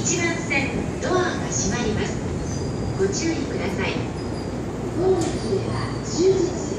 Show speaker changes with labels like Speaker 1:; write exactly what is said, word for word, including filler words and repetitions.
Speaker 1: ちばん線ドアが閉まります。ご注意ください。当駅では終日